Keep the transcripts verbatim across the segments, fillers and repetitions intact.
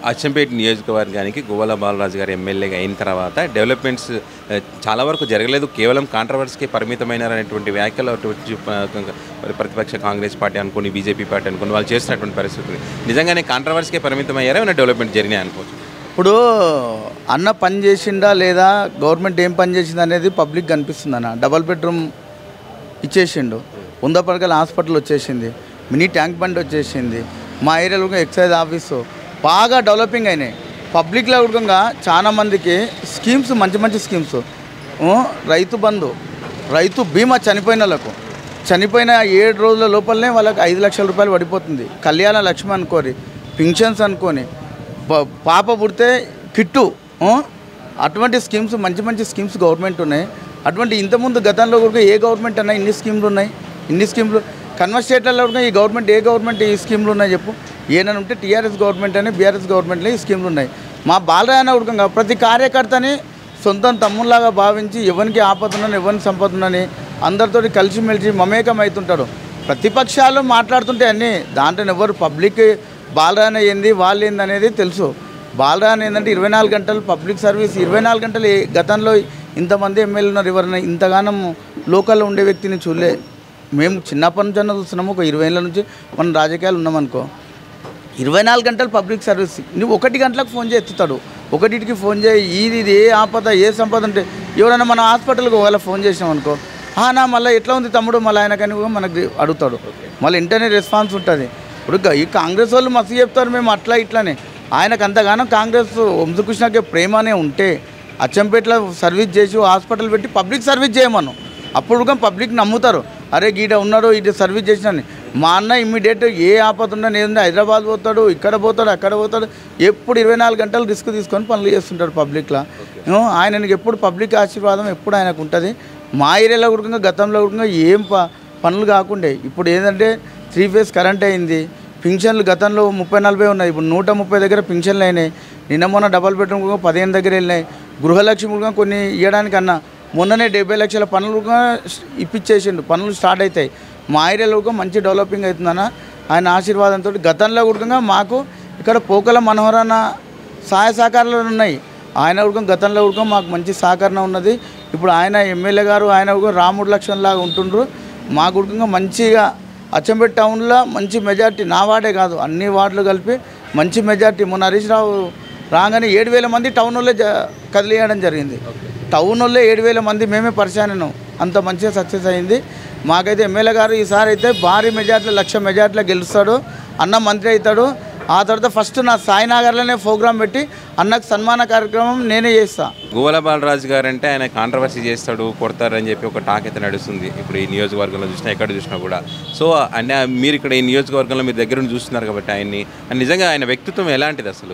అచ్చంపేట నియోజకవర్గానికి గువ్వల బాలరాజు గారు ఎమ్మెల్యేగా అయిన తర్వాత డెవలప్మెంట్స్ చాలా వరకు జరగలేదు, కేవలం కాంట్రవర్సీకి పరిమితమైనటువంటి వ్యాఖ్యలు అటు ప్రతిపక్ష కాంగ్రెస్ పార్టీ అనుకుని బీజేపీ పార్టీ అనుకుని వాళ్ళు చేస్తున్నటువంటి పరిస్థితి నిజంగానే కాంట్రవర్సీకి పరిమితమయ్యారా ఏమైనా డెవలప్మెంట్ జరిగినాయి అనుకోవచ్చు. ఇప్పుడు అన్న పని చేసిండా లేదా గవర్నమెంట్ ఏం పని చేసింది అనేది పబ్లిక్ కనిపిస్తుంది. అన్న డబల్ బెడ్రూమ్ ఇచ్చేసిండు, వంద పడకల హాస్పిటల్ వచ్చేసింది, మినీ ట్యాంక్ బండ్ వచ్చేసింది, మా ఏరియాలో ఎక్సైజ్ ఆఫీసు బాగా డెవలపింగ్ అయినాయి. పబ్లిక్లో కూడా చాలా మందికి స్కీమ్స్ మంచి మంచి స్కీమ్స్, రైతు బంధు, రైతు బీమా చనిపోయిన వాళ్ళకు చనిపోయిన ఏడు రోజుల లోపలనే వాళ్ళకి ఐదు లక్షల రూపాయలు పడిపోతుంది. కళ్యాణ లక్ష్మి అనుకోని, పింఛన్స్ అనుకొని, పాప పుడితే కిట్టు, అటువంటి స్కీమ్స్ మంచి మంచి స్కీమ్స్ గవర్నమెంట్ ఉన్నాయి. అటువంటి ఇంతకుముందు గతంలో కూడా ఏ గవర్నమెంట్ అన్నా ఇన్ని స్కీమ్లు ఉన్నాయి, ఇన్ని స్కీమ్లు కన్వర్ స్టేట్లలో కూడా ఈ గవర్నమెంట్ ఏ గవర్నమెంట్ ఈ స్కీమ్లు ఉన్నాయి చెప్పు. ఏమైనా ఉంటే టీఆర్ఎస్ గవర్నమెంట్ అని బీఆర్ఎస్ గవర్నమెంట్లో ఈ స్కీమ్లు ఉన్నాయి. మా బాలరాయన ఉడకంగా ప్రతి కార్యకర్తని సొంతం తమ్ముళ్ళలాగా భావించి ఎవరికి ఆపదునని ఎవరిని సంపదునని అందరితో కలిసిమెలిసి మమేకం అవుతుంటాడు. ప్రతిపక్షాలు మాట్లాడుతుంటే అన్నీ దాంట్లో ఎవరు పబ్లిక్ బాలరాయన ఏంది వాళ్ళు ఏంది అనేది తెలుసు. బాలరాయన ఏంటంటే ఇరవై నాలుగు గంటలు పబ్లిక్ సర్వీస్, ఇరవై నాలుగు గంటలు గతంలో ఇంతమంది ఎమ్మెల్యే ఉన్నారు, ఎవరైనా ఇంతగానం లోకల్లో ఉండే వ్యక్తిని చూడలే. మేము చిన్నప్పటి నుంచి అన్న చూస్తున్నాము, ఒక ఇరవై ఏళ్ళ నుంచి మనం రాజకీయాలు ఉన్నామనుకో, ఇరవై నాలుగు గంటలు పబ్లిక్ సర్వీస్. నువ్వు ఒకటి గంటలకు ఫోన్ చేయి ఎత్తుతాడు, ఒకటికి ఫోన్ చేయి, ఇది ఇది ఏ ఆపద ఏ సంపద ఉంటే ఎవరైనా మన హాస్పిటల్కి ఒకవేళ ఫోన్ చేసినాం అనుకో, నా మళ్ళీ ఎట్లా ఉంది తమ్ముడు మళ్ళీ ఆయనకని మనకి అడుగుతాడు, మళ్ళీ వెంటనే రెస్పాన్స్ ఉంటుంది. ఇప్పుడు ఈ కాంగ్రెస్ వాళ్ళు మస్తు చెప్తారు మేము అట్లా ఇట్లానే, ఆయనకు అంతగానో కాంగ్రెస్ వంశకృష్ణకి ప్రేమనే ఉంటే అచ్చంపేటలో సర్వీస్ చేసి హాస్పిటల్ పెట్టి పబ్లిక్ సర్వీస్ చేయమను, అప్పుడు పబ్లిక్ నమ్ముతారు. అరే గీడ ఉన్నాడు ఇటు సర్వీస్ చేసినని. మా అన్న ఇమ్మీడియట్ ఏ ఆపద ఉన్నా నేను హైదరాబాద్ పోతాడు, ఇక్కడ పోతాడు, అక్కడ పోతాడు, ఎప్పుడు ఇరవై నాలుగు గంటలు రిస్క్ తీసుకొని పనులు చేస్తుంటాడు పబ్లిక్లో. ఆయనకి ఎప్పుడు పబ్లిక్ ఆశీర్వాదం ఎప్పుడు ఆయనకు ఉంటుంది. మా ఏరియాలో కూడా గతంలో కూడా ఏం ప పనులు కాకుండే ఇప్పుడు ఏంటంటే త్రీ ఫేజ్ కరెంట్ అయింది, పింఛన్లు గతంలో ముప్పై నలభై ఉన్నాయి, ఇప్పుడు నూట ముప్పై దగ్గర పింఛన్లు అయినాయి. నిన్న మొన్న డబల్ బెడ్రూమ్ కూడా పదిహేను దగ్గర వెళ్ళినాయి. గృహలక్ష్మి కూడా కొన్ని ఇవ్వడానికన్నా మొన్ననే డెబ్బై లక్షల పనులు కూడా ఇప్పించేసిండు, పనులు స్టార్ట్ అవుతాయి. మా ఏరియాలో కూడా మంచి డెవలపింగ్ అవుతుందన్న ఆయన ఆశీర్వాదంతో. గతంలో కూడా మాకు ఇక్కడ పోకల మనోహరణ సహాయ సహకారాలు ఉన్నాయి, ఆయన కూడా గతంలో కూడా మాకు మంచి సహకరణ ఉన్నది. ఇప్పుడు ఆయన ఎమ్మెల్యే గారు ఆయన కూడా రాముడు లక్ష్మణ్లాగా ఉంటుండ్రు. మా కూడా మంచిగా అచ్చంపేట టౌన్లో మంచి మెజార్టీ, నా వార్డే కాదు అన్ని వార్డులు కలిపి మంచి మెజార్టీ. మొన్న హరీష్ రావు రాగానే ఏడు వేల మంది టౌన్ వాళ్ళే కదిలియడం జరిగింది. టౌన్ వాళ్ళే ఏడు వేల మంది మేమే పరిశాను, అంత మంచిగా సక్సెస్ అయింది. మాకైతే ఎమ్మెల్యే గారు ఈసారి అయితే భారీ మెజార్టీలో లక్ష మెజార్టీలో గెలుస్తాడు, అన్న మంత్రి అవుతాడు. ఆ తర్వాత ఫస్ట్ నా సాయినగర్లోనే ప్రోగ్రాం పెట్టి అన్నకు సన్మాన కార్యక్రమం నేనే చేస్తాను. గువ్వల బాలరాజు గారు అంటే ఆయన కాంట్రవర్సీ చేస్తాడు, కొడతారని చెప్పి ఒక టాక్ అయితే నడుస్తుంది ఇప్పుడు ఈ నియోజకవర్గంలో చూసినా ఎక్కడ చూసినా కూడా. సో అంటే మీరు ఇక్కడ ఈ నియోజకవర్గంలో మీరు దగ్గర నుండి చూస్తున్నారు కాబట్టి ఆయన్ని, నిజంగా ఆయన వ్యక్తిత్వం ఎలాంటిది అసలు?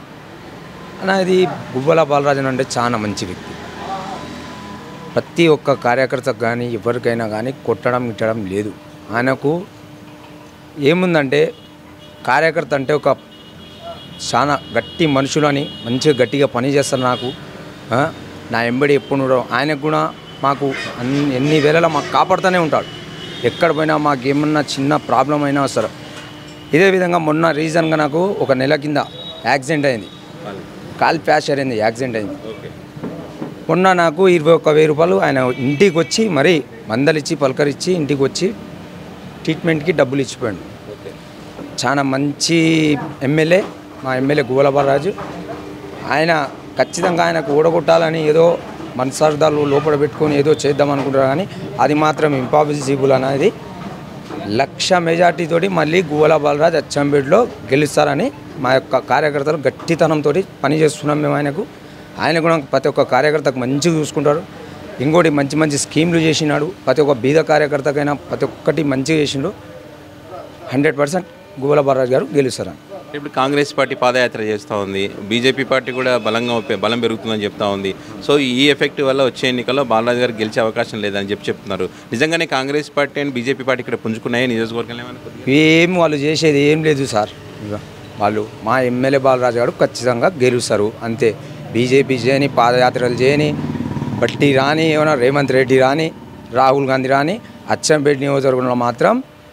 అన్న ఇది గువ్వల బాలరాజు అంటే చాలా మంచి వ్యక్తి. ప్రతి ఒక్క కార్యకర్తకు కానీ ఎవరికైనా కానీ కొట్టడం ఇట్టడం లేదు. ఆయనకు ఏముందంటే కార్యకర్త అంటే ఒక చాలా గట్టి మనుషులని మంచిగా గట్టిగా పని చేస్తారు. నాకు నా ఎంబడి ఎప్పుడు ఆయనకు కూడా మాకు అన్ని ఎన్ని వేళలా మాకు కాపాడుతూనే ఉంటాడు. ఎక్కడ పోయినా మాకు ఏమన్నా చిన్న ప్రాబ్లం అయినా వస్తారు. ఇదే విధంగా మొన్న రీజన్గా నాకు ఒక నెల కింద యాక్సిడెంట్ అయింది, కాల్ ఫ్యాక్చర్ అయింది, యాక్సిడెంట్ అయింది. మొన్న నాకు ఇరవై ఒక్క వెయ్యి రూపాయలు ఆయన ఇంటికి వచ్చి మరీ మందలిచ్చి పలకరించి ఇంటికి వచ్చి ట్రీట్మెంట్కి డబ్బులు ఇచ్చిపోయాడు. చాలా మంచి ఎమ్మెల్యే మా ఎమ్మెల్యే గువ్వల బాలరాజు. ఆయన ఖచ్చితంగా ఆయనకు ఓడగొట్టాలని ఏదో మనసార్థాలు లోపల పెట్టుకొని ఏదో చేద్దాం అనుకుంటారు, కానీ అది మాత్రం ఇంపాసిబుల్ అనేది. లక్ష మెజార్టీతోటి మళ్ళీ గువ్వల బాలరాజు అచ్చంపేటలో గెలుస్తారని మా యొక్క కార్యకర్తలు గట్టితనంతో పనిచేస్తున్నాం మేము. ఆయనకు ఆయన కూడా ప్రతి ఒక్క కార్యకర్తకు మంచిగా చూసుకుంటాడు. ఇంకోటి మంచి మంచి స్కీమ్లు చేసినాడు, ప్రతి ఒక్క బీద కార్యకర్తకైనా ప్రతి ఒక్కటి మంచిగా చేసిండు. హండ్రెడ్ పర్సెంట్ గువ్వల బాలరాజు గారు గెలుస్తారని. ఇప్పుడు కాంగ్రెస్ పార్టీ పాదయాత్ర చేస్తూ ఉంది, బీజేపీ పార్టీ కూడా బలంగా బలం పెరుగుతుందని చెప్తా ఉంది. సో ఈ ఎఫెక్ట్ వల్ల వచ్చే ఎన్నికల్లో బాలరాజు గారు గెలిచే అవకాశం లేదని చెప్పి చెప్తున్నారు. నిజంగానే Congress party and BJP party ఇక్కడ పుంజుకున్నాయి నియోజకవర్గంలో ఏమనుకుంటున్నారు? ఏం వాళ్ళు చేసేది ఏం లేదు సార్. వాళ్ళు మా ఎమ్మెల్యే బాలరాజు గారు ఖచ్చితంగా గెలుస్తారు అంతే. బీజేపీ చేయని, పాదయాత్రలు చేయని, బట్టి రాని, ఏమైనా రేవంత్ రెడ్డి రాని, రాహుల్ గాంధీ రాని, అచ్చంపేట నియోజకవర్గంలో మాత్రం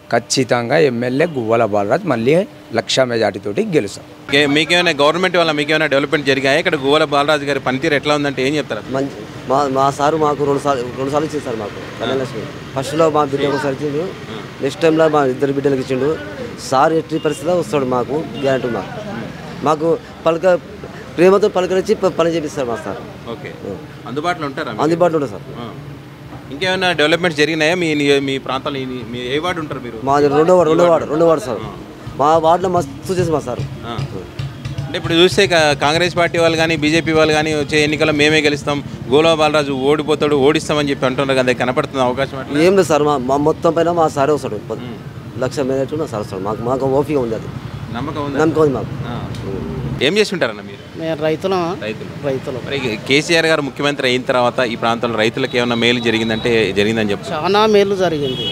ఖచ్చితంగా ఎమ్మెల్యే గువ్వల బాలరాజ్ మళ్ళీ లక్ష మెజార్టీతోటి గెలుస్తాం. ఏ- మీకేమైనా గవర్నమెంట్ వల్ల మీకేమైనా డెవలప్మెంట్ జరిగాయి ఇక్కడ గువ్వల బాలరాజు గారి పనితీరు ఎట్లా ఉందంటే ఏం చెప్తారు? మంచి మా మా సారు మాకు రెండు సార్లు రెండు సార్లు ఇచ్చింది సార్ మాకు కళ్యాణలక్ష్మి. ఫస్ట్లో మా బిడ్డ ఒకసారి ఇచ్చిండు, నెక్స్ట్ టైంలో మా ఇద్దరు బిడ్డలకు ఇచ్చిండు. సార్ ఎట్టి పరిస్థితిలో వస్తాడు మాకు గ్యారంటీ. మాకు మాకు పలక ప్రేమతో పలకరించి ప- పని చేపిస్తారు మా సార్. ఓకే, అందుబాటులో ఉంటారా? అందుబాటులో ఉంటుంది సార్. ఆ. ఇంకేమైనా డెవలప్మెంట్స్ జరిగినాయా మీ ని- మీ ప్రాంతంలో? ఈ- మీ ఏ వార్డు ఉంటారు మీరు? మా రెండో వార్డు రెండో వార్డు రెండో వార్డు సార్. మా వార్డులో మస్తు చేసి మా సార్. ఆ. అంటే ఇప్పుడు చూస్తే కా- కాంగ్రెస్ పార్టీ వాళ్ళు కానీ బీజేపీ వాళ్ళు కానీ వచ్చే ఎన్నికల్లో మేమే గెలుస్తాం, గోలా బాలరాజు ఓడిపోతాడు, ఓడిస్తామని చెప్పి అంటున్నారు కదా, కనపడుతుంది అవకాశం అట్లా? ఏం లేదు సార్, మా మా మొత్తం పైన మా సారే వస్తాడు. లక్ష మీద నా సార్ వస్తాడు. మాకు మాకు ఓపిక ఉంది, అది నమ్మకం ఉందా? నమ్మకం ఉంది మాకు. ఆ. ఏం చేస్తుంటారన్న మీరు? మేము రైతులం రైతులు. రైతులు మరి కేసీఆర్ గారు ముఖ్యమంత్రి అయిన తర్వాత ఈ ప్రాంతంలో రైతులకు ఏమైనా మేలు జరిగిందంటే జరిగిందని చెప్పు. చాలా మేలు జరిగింది.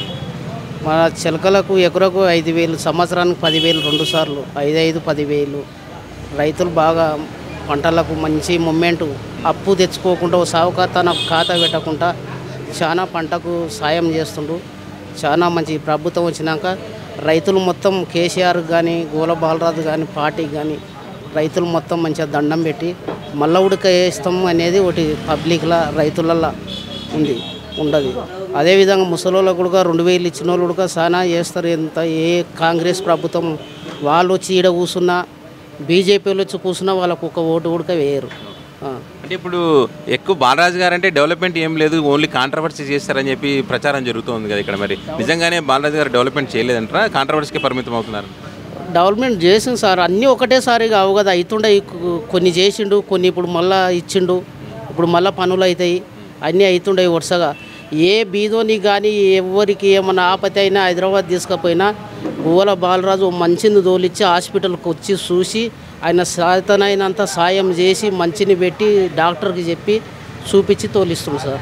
మన చిలకలకు ఎకరకు ఐదు వేలు, సంవత్సరానికి పదివేలు, రెండు సార్లు ఐదు ఐదు పదివేలు. రైతులు బాగా పంటలకు మంచి మూమెంట్, అప్పు తెచ్చుకోకుండా ఓ సావుకారు తన ఖాతా పెట్టకుండా చాలా పంటకు సాయం చేస్తుండు. చాలా మంచి ప్రభుత్వం వచ్చినాక రైతులు మొత్తం కేసీఆర్ కానీ గోల బాలరాజు కానీ పార్టీకి కానీ రైతులు మొత్తం మంచిగా దండం పెట్టి మళ్ళా ఉడక వేస్తాం అనేది ఒకటి పబ్లిక్లా రైతులల్లో ఉంది ఉండదు. అదేవిధంగా ముసలోళ్ళకు కూడా రెండు వేలు ఇచ్చిన వాళ్ళు కూడా చాలా చేస్తారు. ఎంత ఏ కాంగ్రెస్ ప్రభుత్వం వాళ్ళు వచ్చి ఈడ కూర్చున్నా, బీజేపీలో వచ్చి కూర్చున్నా వాళ్ళకు ఒక ఓటు ఉడక వేయరు. ఆ. అంటే ఇప్పుడు ఎక్కువ బాలరాజు గారు అంటే డెవలప్మెంట్ ఏం లేదు, ఓన్లీ కాంట్రవర్సీ చేస్తారని చెప్పి ప్రచారం జరుగుతుంది కదా ఇక్కడ. మరి నిజంగానే బాలరాజు గారు డెవలప్మెంట్ చేయలేదంటారా, కాంట్రవర్సీకి పరిమితం అవుతున్నారు? డెవలప్మెంట్ చేసింది సార్, అన్నీ ఒకటేసారి కావు కదా, అవుతుండే. కొన్ని చేసిండు, కొన్ని ఇప్పుడు మళ్ళా ఇచ్చిండు, ఇప్పుడు మళ్ళీ పనులు అవుతాయి, అన్నీ అవుతుండే వరుసగా. ఏ బీదోని కానీ ఎవరికి ఏమన్నా ఆపత్తి అయినా హైదరాబాద్ తీసుకుపోయినా గువ్వల బాలరాజు మంచిని తోలిచ్చి హాస్పిటల్కి వచ్చి చూసి ఆయన సాతనైనంత సాయం చేసి మంచిని పెట్టి డాక్టర్కి చెప్పి చూపించి తోలిస్తుంది సార్.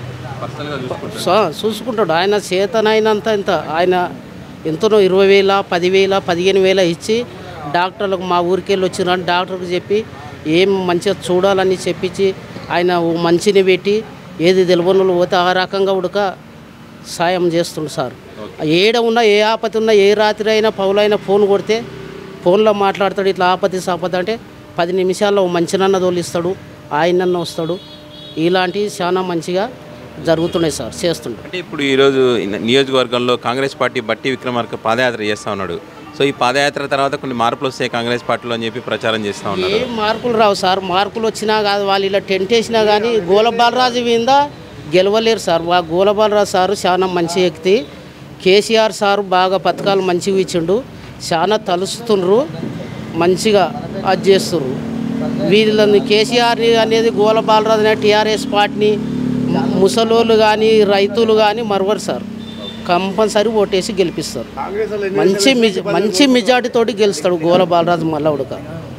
సా- చూసుకుంటాడు ఆయన చేతనైనంత ఇంత ఆయన ఎంతనో ఇరవై వేల పదివేల పదిహేను వేల ఇచ్చి డాక్టర్లకు మా ఊరికి వెళ్ళి వచ్చిన డాక్టర్కి చెప్పి ఏం మంచిగా చూడాలని చెప్పించి ఆయన ఓ మంచిని పెట్టి ఏది తెలియని పోతే ఆ రకంగా ఉడక సాయం చేస్తుండు సార్. ఏడ ఉన్నా ఏ ఆపత్తి ఉన్నా ఏ రాత్రి అయినా పౌలైనా ఫోన్ కొడితే ఫోన్లో మాట్లాడతాడు. ఇట్లా ఆపత్తి సాపత్తి అంటే పది నిమిషాల్లో మంచినన్న తోలిస్తాడు, ఆయనన్న వస్తాడు. ఇలాంటివి చాలా మంచిగా జరుగుతున్నాయి సార్, చేస్తుండే. అంటే ఇప్పుడు ఈరోజు నియోజకవర్గంలో కాంగ్రెస్ పార్టీ బట్టి విక్రమార్క పాదయాత్ర చేస్తూ ఉన్నాడు. సో ఈ పాదయాత్ర తర్వాత కొన్ని మార్పులు వస్తాయి కాంగ్రెస్ పార్టీలో అని చెప్పి ప్రచారం చేస్తూ ఉన్నారు. ఏం మార్పులు రావు సార్, మార్పులు వచ్చినా కాదు వాళ్ళు ఇలా టెంట్ వేసినా కానీ గోల బాలరాజు మీద గెలవలేరు సార్. వా గోల బాలరాజు సారు చాలా మంచి వ్యక్తి. కేసీఆర్ సారు బాగా పథకాలు మంచిగా ఇచ్చిండు, చాలా తలుస్తుండ్రు, మంచిగా అది చేస్తుర్రు. వీళ్ళని కేసీఆర్ని అనేది గోల బాలరాజు అనే టీఆర్ఎస్ పార్టీని ముసలోళ్ళు కానీ రైతులు కానీ మరవరు సార్. కంపల్సరీ ఓటేసి గెలిపిస్తారు. మంచి మెజ మంచి మెజార్టీతోటి గెలుస్తాడు గోల బాలరాజు మళ్ళా ఉడక.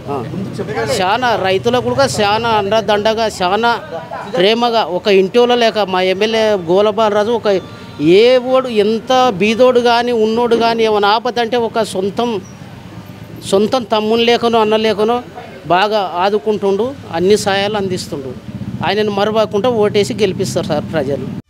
చాలా రైతులకు కూడా చాలా అండదండగా చాలా ప్రేమగా ఒక ఇంటిలో లేక మా ఎమ్మెల్యే గోల బాలరాజు ఒక ఏ ఓడు ఎంత బీదోడు కానీ ఉన్నోడు కానీ ఏమైనా ఆపద అంటే ఒక సొంతం సొంతం తమ్ముని లేకనో అన్న లేకనో బాగా ఆదుకుంటుండు, అన్ని సాయాలు అందిస్తుండు. ఆయనను మరవకుండా ఓటేసి గెలిపిస్తారు సార్ ప్రజలు.